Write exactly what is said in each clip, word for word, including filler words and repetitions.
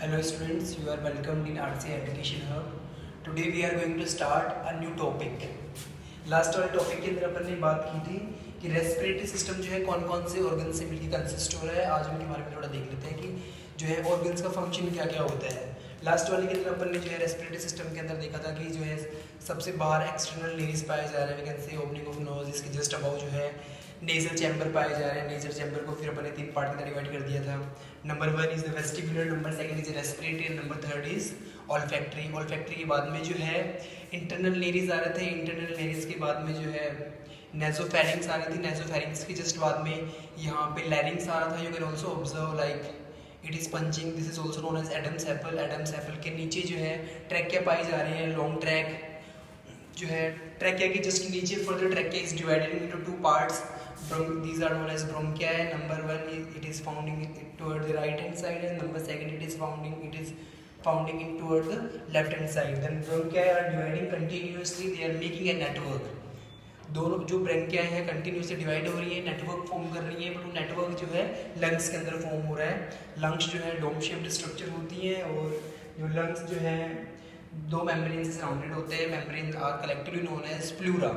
Hello students, you are welcomed in R C Education Hub. Today we are going to start a new topic. Last वाले topic के अंदर अपन ने बात की थी कि रेस्पिरेटरी सिस्टम जो है कौन कौन से ऑर्गन से मिलकर कंसिस्ट हो रहा है। आज हम के बारे में थोड़ा देख लेते हैं कि जो है ऑर्गन्स का फंक्शन क्या क्या होता है। लास्ट वाले के अंदर अपन ने जो है रेस्पिरेटरी सिस्टम के अंदर देखा था कि जो है सबसे बाहर एक्सटर्नल नेरिस पाए जा रहे हैं, we can say opening of nose, इसके जस्ट अबाउ जो है नेजल चैम्बर पाए जा रहे हैं। नेजल चैम्बर को फिर अपन ने तीन पार्ट के अंदर डिवाइड कर दिया था। Number one is the vestibular, number second is respiratory, number third is olfactory. Olfactory के बाद में जो है इंटरनल नेरिस आ रहे थे। इंटरनल नेरिस के बाद में जो है नेसोफेरिंग्स आ रही थी। नेसोफेरिंग्स के जस्ट बाद में यहाँ पे लैरिंग्स आ रहा था। You can also observe like it is punching, this is also known as Adam's apple. Adam's apple के नीचे जो है ट्रैकिया पाई जा रही है, लॉन्ग ट्रैक जो है ट्रैकिया के जस्ट नीचे further trachea is divided into two parts. These are known as bronchi. Number one is it is founding toward the right hand side, and number second it is founding it is founding in toward the left hand side. Then bronchi are dividing continuously. They are making a network. दोनों जो ब्रंकिया है continuously divide हो रही है, network form कर रही है, but वो नेटवर्क जो है लंग्स के अंदर फॉर्म हो रहा है। लंग्स जो है डोम शेप्ड स्ट्रक्चर होती है और जो लंग्स जो है दो मेम्ब्रेन से सराउंडेड होते हैं। Membrane are collectively known as pleura.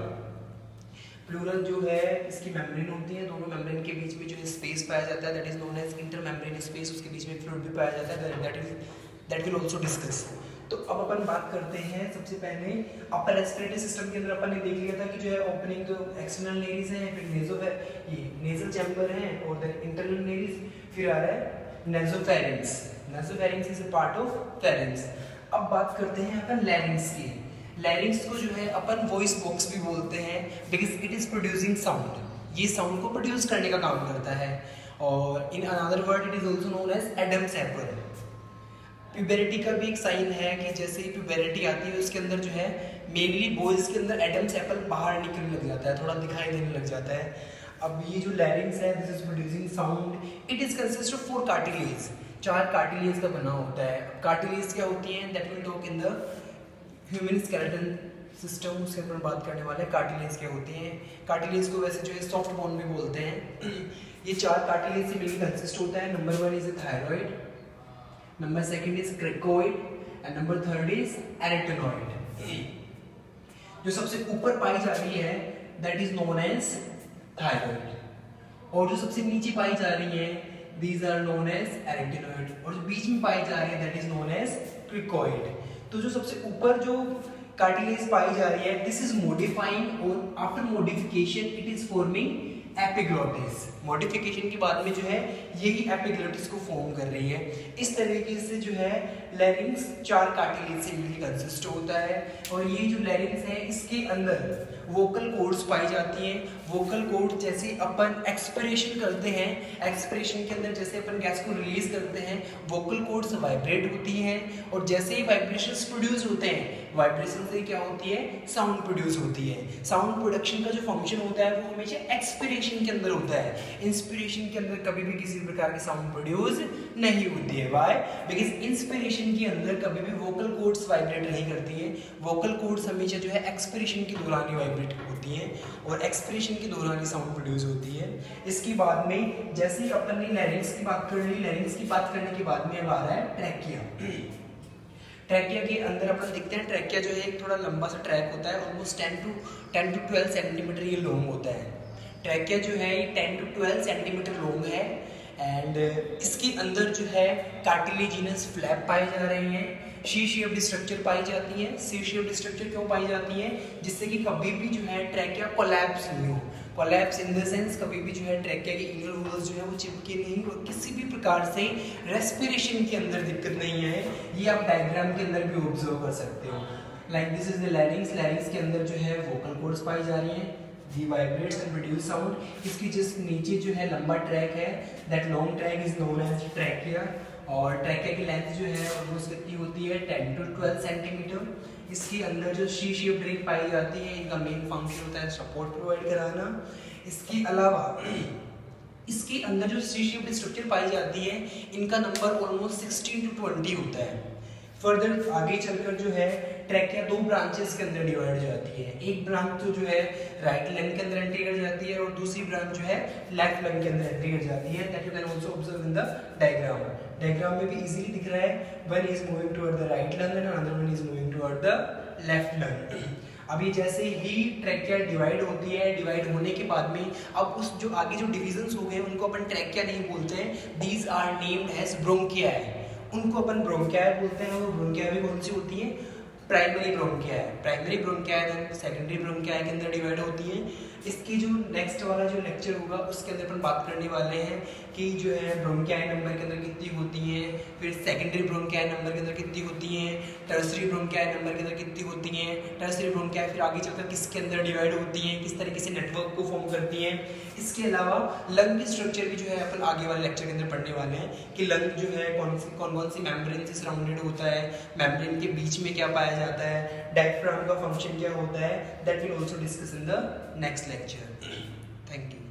Pleural जो है इसकी मेम्ब्रेन होती है, दोनों मेम्ब्रेन के बीच में जो है स्पेस पाया जाता है, that is known as inter membrane space. उसके बीच में फ्लूइड भी पाया जाता है, that is that will also discuss. तो अब अपन बात करते हैं सबसे पहले अपर रेस्पिरेटरी सिस्टम के अंदर अपन ने देख लिया था कि जो है ओपनिंग जो एक्सटर्नल नेरिस है, फिर नेजो ये नेजल चैम्बर है और देन इंटरनल नेरिस, फिर आ रहा है nasopharynx. Nasopharynx is a part of pharynx. अब बात करते हैं अपन लैरिंग्स की। लैरिंग्स को जो है अपन वॉइस बॉक्स भी बोलते हैं because it is producing sound. ये साउंड को प्रोड्यूस करने का काम करता है। और in another word it is also known as Adam's apple. Puberty का भी एक साइन है कि जैसे ही प्यूबरिटी आती है उसके अंदर जो है मेनली बॉयज के अंदर एडम्स एप्पल बाहर निकलने लग जाता है, थोड़ा दिखाई देने लग जाता है। अब ये जो लैरिंग्स है this is producing sound. It is consist of four cartilage. चार कार्टिलेज का बना होता है। कार्टिलेज क्या होती हैं that will talk in the human skeleton system, उसके ऊपर बात करने वाले। कार्टिलेज क्या होती हैं? कार्टिलेज को वैसे जो है सॉफ्ट बोन भी बोलते हैं। ये चार कार्टिलेज से मिलकर कंसिस्ट होता है। Number one is thyroid, number second is cricoid and number third is arytenoid. जो सबसे ऊपर पाई जा रही है that is known as thyroid, और जो सबसे नीचे पाई जा रही है these are known as arytenoid, और जो बीच में पाई जा रही है that is known as cricoid. तो जो सबसे ऊपर जो कार्टिलेज पाई जा रही है दिस इज मॉडिफाइंग, और after modification it is forming epiglottis. Modification के बाद में जो है यही एपिग्लोटिस को फॉर्म कर रही है। इस तरीके से जो है लैरिंग्स चार कार्टिलेज से मिलकर कंसिस्ट होता है। और ये जो लैरिंग्स है इसके अंदर वोकल कॉर्ड्स पाई जाती हैं। वोकल कॉर्ड जैसे अपन एक्सपिरेशन करते हैं, एक्सपिरेशन के अंदर जैसे अपन गैस को रिलीज करते हैं वोकल कॉर्ड्स वाइब्रेट होती हैं, और जैसे ही वाइब्रेशंस प्रोड्यूस होते हैं वाइब्रेशन से क्या होती है साउंड प्रोड्यूस होती है। साउंड प्रोडक्शन का जो फंक्शन होता है वो हमेशा एक्सपिरेशन के अंदर होता है। इंस्पिरेशन के अंदर कभी भी किसी प्रकार की साउंड प्रोड्यूस नहीं होती है। व्हाई? बिकॉज इंस्पिरेशन के अंदर कभी भी वोकल कॉर्ड्स वाइब्रेट नहीं करती है। वोकल कॉर्ड्स हमेशा जो है एक्सपिरेशन के दौरान ही वाइब्रेट होती है और एक्सपिरेशन के दौरान ही साउंड प्रोड्यूस होती है। इसके बाद में जैसे ही अपन ने लैरिंग्स की बात कर ली, लैरिंग्स की बात करने के बाद में अब आ रहा है ट्रैकिया। ट्रैकिया के अंदर अपन देखते हैं ट्रैकिया जो है एक थोड़ा लंबा सा ट्रैक होता है, almost ten to ten to twelve centimetre ये लॉन्ग होता है। ट्रैकिया जो है ये ten to twelve centimetre long है एंड इसके अंदर जो है कार्टिलेजिनस फ्लैप पाए जा रहे हैं। सी शेप्ड स्ट्रक्चर पाई जाती है। सी शेप्ड स्ट्रक्चर क्यों पाई जाती है? जिससे कि कभी भी जो है ट्रैकिया कोलैप्स नहीं हो। कोलैप्स इन द सेंस कभी भी जो है ट्रैकिया के इनर वॉल्स जो है वो चिपके नहीं और किसी भी प्रकार से रेस्पिरेशन के अंदर दिक्कत नहीं है। ये आप डायग्राम के अंदर भी ऑब्जर्व कर सकते हो। Like this is the larynx. Larynx के अंदर जो है वोकल कॉर्ड्स पाई जा रही हैं, the vibrates and produce sound. इसकी जस्ट नीचे जो है लंबा ट्रैक है, that long track is known as trachea. और ट्रैकिया की लेंथ जो है ऑलमोस्ट कितनी होती है टेन टू ट्वेल्व सेंटीमीटर। इसके अंदर जो सी शेप रिंग पाई जाती है इनका मेन फंक्शन होता है सपोर्ट प्रोवाइड कराना। इसके अलावा इसके अंदर जो सी शेप स्ट्रक्चर पाई जाती है इनका number almost sixteen to twenty होता है। फर्दर आगे चलकर जो है ट्रैकिया दो ब्रांचेस के अंदर डिवाइड हो जाती है। एक ब्रांच तो जो है राइट लंग के अंदर एंट्री कर जाती है और दूसरी ब्रांच जो है लेफ्ट लंग के अंदर एंट्री कर जाती है। That you can also observe in the diagram. Diagram में भी इजीली दिख रहा है, one is moving toward the right lung and another one is moving toward the left lung. अभी जैसे ही ट्रैकिया डिवाइड होती है, डिवाइड होने के बाद में अब उस जो आगे जो डिविजन्स हो गए उनको अपन ट्रैकिया नहीं बोलते हैं, these are named as bronchia है, उनको अपन ब्रोंकिया बोलते हैं। वो ब्रोंकिया भी कौन सी होती है, प्राइमरी ब्रोंकिया है, प्राइमरी ब्रोंकिया है, सेकेंडरी ब्रोंकिया के अंदर डिवाइड होती है। इसकी जो नेक्स्ट वाला जो लेक्चर होगा उसके अंदर अपन बात करने वाले हैं कि जो है ब्रोंकिया नंबर के अंदर कितनी होती हैं, फिर सेकेंडरी ब्रोंकिया नंबर के अंदर कितनी होती हैं, टर्सरी ब्रोंकिया नंबर के अंदर कितनी होती हैं, टर्सरी ब्रोंकिया फिर आगे चलकर किसके अंदर डिवाइड होती हैं, किस तरीके से नेटवर्क को फॉर्म करती हैं। इसके अलावा लंग की स्ट्रक्चर भी जो है अपन आगे वाले लेक्चर के अंदर पढ़ने वाले हैं कि लंग जो है कौन सी कौन कौन सी मेम्ब्रेन से सराउंडेड होता है, मेम्ब्रेन के बीच में क्या पाया जाता है, डायफ्राम का फंक्शन क्या होता है, that will also discuss in the next lecture. Thank you.